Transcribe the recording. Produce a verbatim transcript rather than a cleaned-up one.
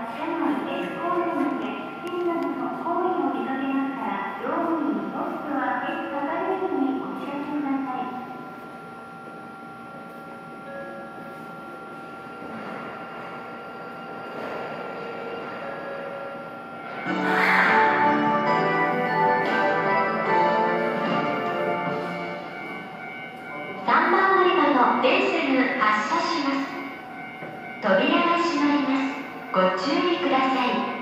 車内で不幸に向け不審などの行為を見かけましたら、乗務員もしくは係員にお知らせください。さんばん乗り場の電線発車します。扉が閉まります。ご注意ください。